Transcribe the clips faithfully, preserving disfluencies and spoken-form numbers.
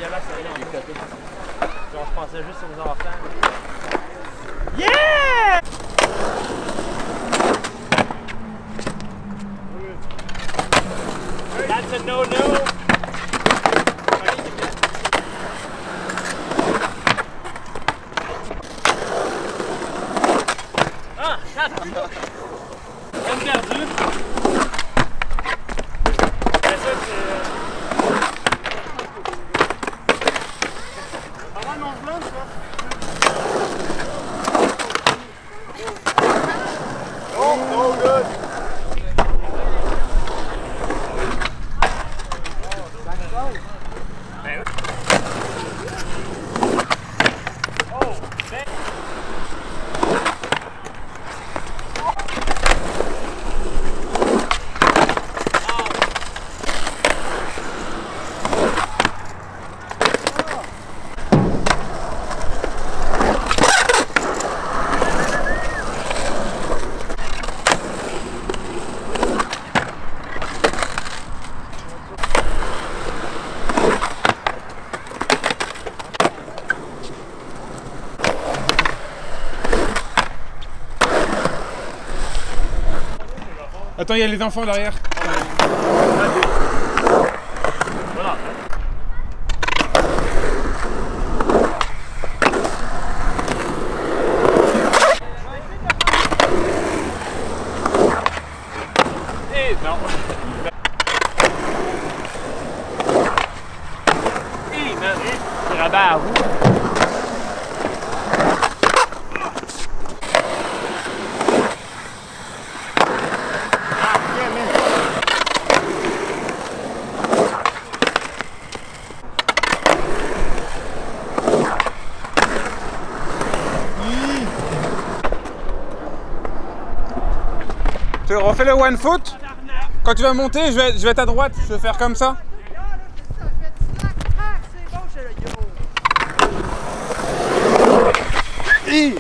dégueulasse, celle-là, on est coté. Genre, je pensais juste aux enfants. Yeah! That's a no-no! Ah! Peine perdue! Mais ça, c'est... Pas mal mon blanc, ça! Oh, oh, good! Attends, il y a les enfants derrière. Voilà. Et non. Et non. C'est rabat à vous. Tu refais le one foot. Quand tu vas monter, je vais, je vais être à droite. Je vais faire comme ça. Hi.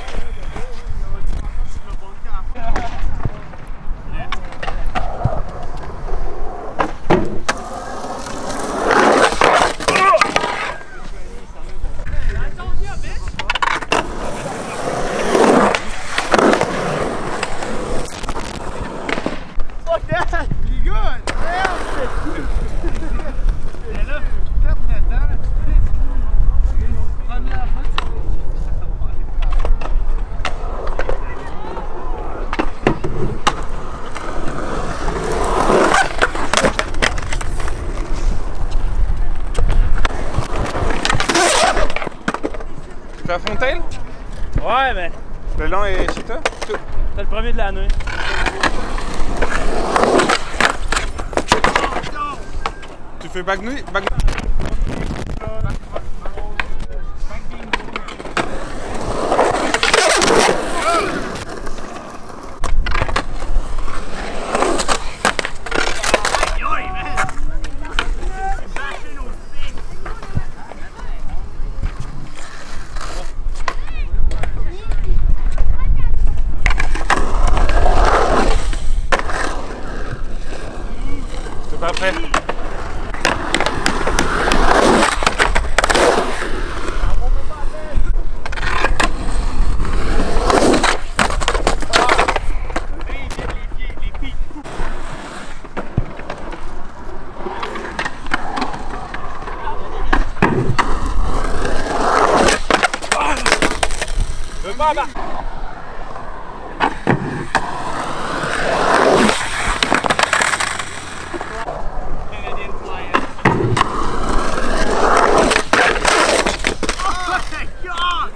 Tu fais à Fontaine? Ouais, mais... Le lent est chez toi? C'est le premier de l'année. Tu fais bagnouille? Bag... C'est pas prêt. Baba! Canadian flying. Oh my God!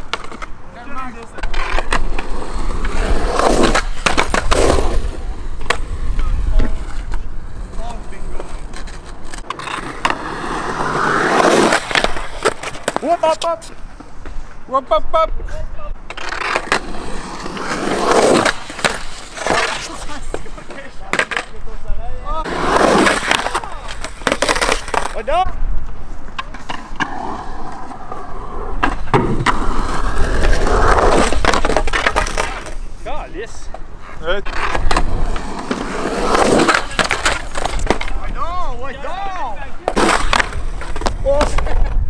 Whoop up up! Whoop up up! Oh non! Calice! Ouais. Ouais non! Ouais non! Oh.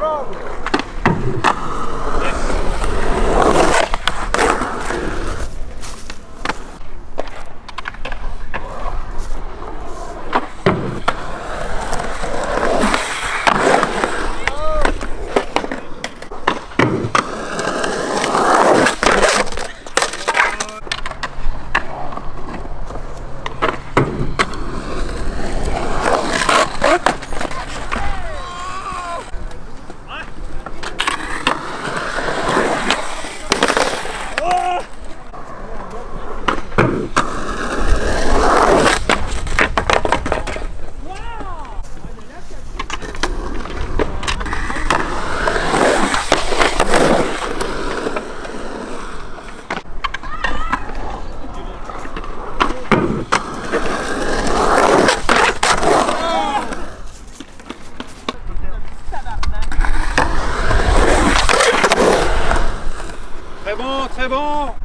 Très bon, très bon.